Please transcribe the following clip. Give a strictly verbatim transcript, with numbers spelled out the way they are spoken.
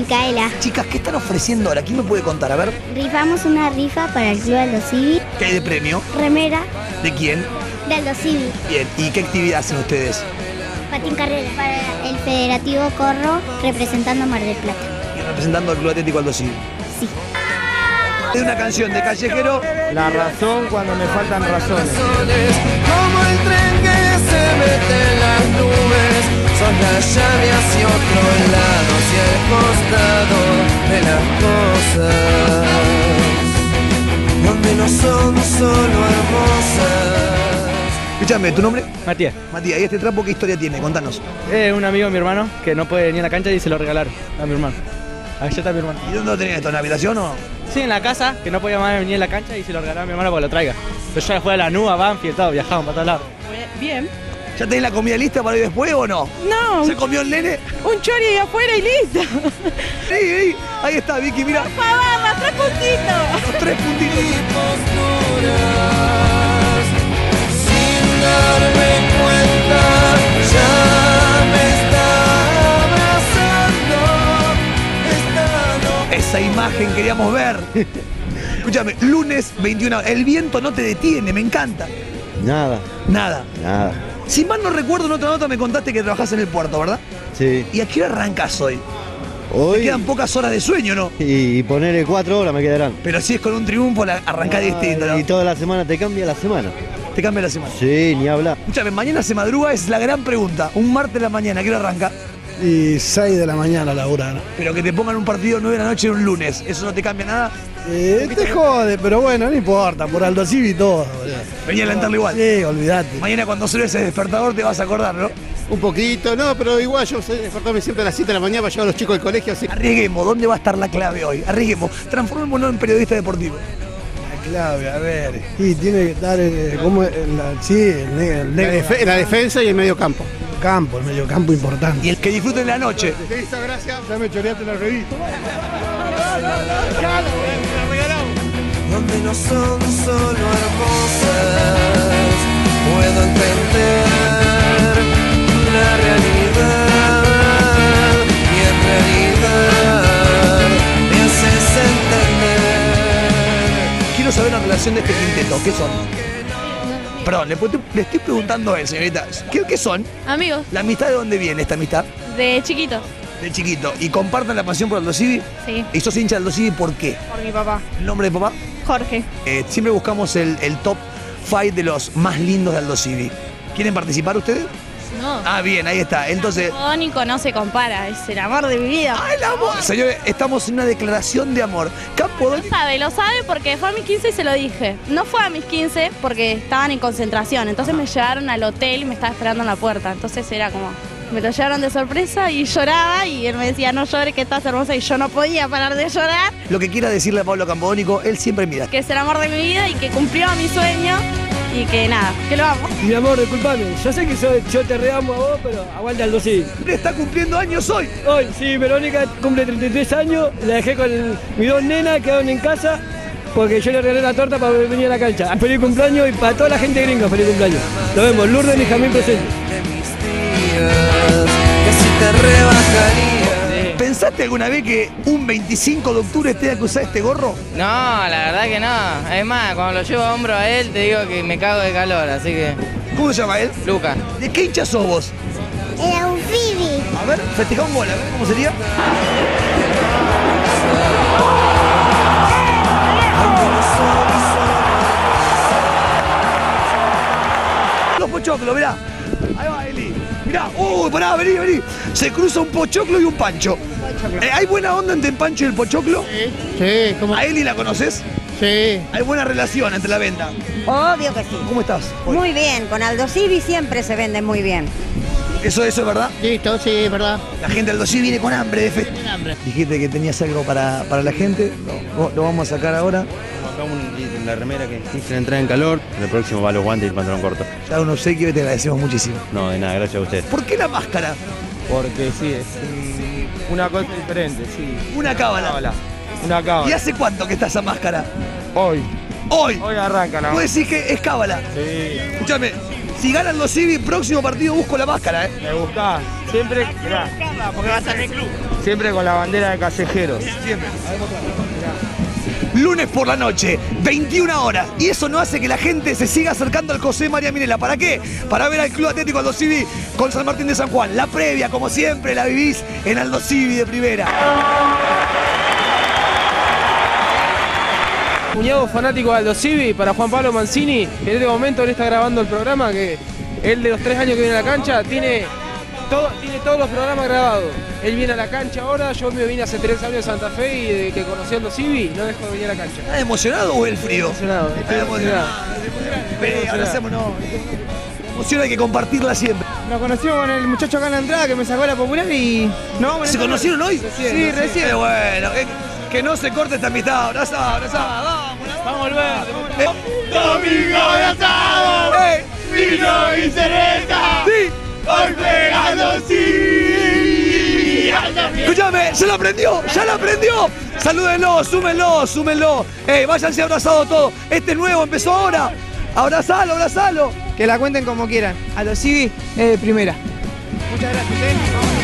Micaela. Chicas, ¿qué están ofreciendo ahora? ¿Quién me puede contar? A ver. Rifamos una rifa para el Club Aldo Civi. ¿Qué hay de premio? Remera ¿De quién? de Aldo Civi. Bien. ¿Y qué actividad hacen ustedes? Patín carrera para el Federativo Corro, representando a Mar del Plata. Y representando al Club Atlético Aldo Civi. Sí. De una canción de Callejero. La razón cuando me faltan razones. Como el tren que se mete en las nubes, son las llave hacia otro lado, hacia el costado de las cosas, donde no son solo hermosas. Escúchame, ¿tu nombre? Matías, Matías, ¿y este trapo qué historia tiene? Contanos. es un amigo de mi hermano que no puede venir a la cancha y se lo regalaron a mi hermano. Allá está mi hermano. ¿Y dónde lo tenés esto? ¿En la habitación o...? Sí, en la casa, que no podía más venir a la cancha y se lo regalaron a mi hermano para que lo traiga. Pero ya fue a la Nua, Banfield, todo, viajamos para todos lados. Bien. ¿Ya tenés la comida lista para ir después o no? No, ¿Se comió el nene? un chori ahí afuera y listo. Sí, sí. Ahí está, Vicky, mira. Papá, más tres puntitos. Los tres puntitos. Sin darme cuenta, ya me está abrazando. Esa imagen queríamos ver. Escúchame, lunes veintiuna horas. El viento no te detiene, me encanta. Nada, Nada. nada. Si mal no recuerdo, en otra nota me contaste que trabajás en el puerto, ¿verdad? Sí. ¿Y a qué hora arrancás hoy? Te Hoy quedan pocas horas de sueño, ¿no? y ponerle cuatro horas me quedarán. Pero si es con un triunfo, la arrancás distinto, ¿no? Y toda la semana te cambia la semana. Te cambia la semana. Sí, ni hablar. Escúchame, mañana se madruga, es la gran pregunta. Un martes de la mañana, ¿a qué hora arranca? Y seis de la mañana a laburar. Pero que te pongan un partido nueve de la noche en un lunes, ¿eso no te cambia nada? Eh, te jode, pero bueno, no importa, por Aldo Civi y todo. boludo. Venía a alentarlo igual. Sí, olvídate. Mañana cuando suene ese despertador te vas a acordar, ¿no? Un poquito, no, pero igual yo sé despertarme siempre a las siete de la mañana para llevar a los chicos al colegio, así. Arriesguemos, ¿dónde va a estar la clave hoy? Arriesguemos, transformémonos en periodista deportivo. La clave, a ver. Y tiene que estar, eh, como el, la- sí, el, ne- el La, negro. defe- la defensa y el medio campo. campo, el medio campo importante. Y el que disfruten la noche. Listo, gracias. Ya me choreaste la revista. Donde no son solo hermosas, puedo entender la realidad y en realidad me haces entender. Quiero saber la relación de este quinteto, ¿qué son? Perdón, le, le estoy preguntando a él, señorita. ¿Qué, ¿Qué son? Amigos, ¿La amistad de dónde viene esta amistad? de chiquitos. De chiquito. ¿Y compartan la pasión por Aldo Civi? Sí, ¿Y sos hincha de Aldo Civi por qué? por mi papá. ¿El nombre de papá? Jorge. Eh, siempre buscamos el, el top cinco de los más lindos de Aldo Civi. ¿Quieren participar ustedes? No. Ah, bien, ahí está. Entonces... Campodónico no se compara, es el amor de mi vida. ¡Ay, el amor! Señores, estamos en una declaración de amor. Campodónico... Lo sabe, lo sabe porque fue a mis quince y se lo dije. No fue a mis quince porque estaban en concentración. Entonces me llevaron al hotel y me estaba esperando en la puerta. Entonces era como, me lo llevaron de sorpresa y lloraba y él me decía, no llores que estás hermosa, y yo no podía parar de llorar. Lo que quiera decirle a Pablo Campodónico, él siempre mira. Que es el amor de mi vida y que cumplió mi sueño y que nada, que lo amo. Mi amor, disculpame, yo sé que soy- yo te reamo a vos, pero aguanta Aldo Civi. Está cumpliendo años hoy. Hoy, sí, Verónica cumple treinta y tres años, la dejé con el- mis dos nenas, quedaron en casa, porque yo le regalé la torta para venir a la cancha. Feliz cumpleaños y para toda la gente gringa, feliz cumpleaños. Nos vemos, Lourdes y Jamín presente. De mis días, que si te rebajaría. ¿Pensaste alguna vez que un veinticinco de octubre tenga que usar este gorro? No, la verdad que no. Es más, cuando lo llevo a hombro a él, te digo que me cago de calor, así que... ¿Cómo se llama él? Lucas. ¿De qué hincha sos vos? El Aufibi. A ver, festeja un gol, a ver cómo sería. Los pochoclos, mirá. Ahí va Eli. Mirá, uy, pará, vení, vení. Se cruza un pochoclo y un pancho. Eh, ¿Hay buena onda entre el pancho y el pochoclo? Sí, ¿cómo? ¿A Eli la conoces? Sí. ¿Hay buena relación entre la venta? Obvio que sí. ¿Cómo estás? Muy bien, con Aldo Civi siempre se vende muy bien. ¿Eso, eso es verdad? Listo, sí, es verdad. La gente del Dosí viene con hambre de fe. Dijiste que tenías algo para, para la gente. Lo, lo vamos a sacar ahora. Acá un, la remera que quise entrar en calor. En el próximo va los guantes y el pantalón corto. Ya un obsequio y te agradecemos muchísimo. No, de nada, gracias a ustedes. ¿Por qué la máscara? Porque sí, es mm, una cosa diferente, sí. Una cábala. Una cábala. ¿Y hace cuánto que está esa máscara? Hoy. Hoy. Hoy arranca, ¿no? Vos decís que es cábala. Sí. Escúchame, si ganan los Civi, próximo partido busco la máscara, ¿eh? Me gusta. Siempre. Mirá. Porque va a estar en el club. Siempre con la bandera de Callejeros. Siempre. Lunes por la noche, veintiuna horas. Y eso no hace que la gente se siga acercando al José María Minela. ¿Para qué? Para ver al Club Atlético Aldo Civi con San Martín de San Juan. La previa, como siempre, la vivís en Aldo Civi de primera. Cuñado fanático de Aldo Civi, para Juan Pablo Mancini, que en este momento él está grabando el programa, que él de los tres años que viene a la cancha tiene, todo, tiene todos los programas grabados. Él viene a la cancha ahora, yo me vine hace tres años de Santa Fe y desde que conocí a Aldo Civi no dejo de venir a la cancha. ¿Estás emocionado o el frío? Emocionado, estoy emocionado. Pero abracémonos. La emoción hay que compartirla siempre. Nos conocimos con el muchacho acá en la entrada que me sacó la popular y... No, ¿Se conocieron hoy? Recién, sí, recién. Qué bueno. Eh, que no se corte esta amistad. Abrazá, abrazá. Vamos, vamos a volver. Eh, Domingo de asado, eh. vino y cerveza. Sí. Hoy pegando sí. Escúchame, ya lo aprendió, ya lo aprendió. Salúdenlo, súmenlo, súmenlo. Ey, váyanse abrazados todos. Este nuevo empezó ahora. Abrazalo, abrazalo. Que la cuenten como quieran. Aldo Civi, eh, primera. Muchas gracias, ¿eh?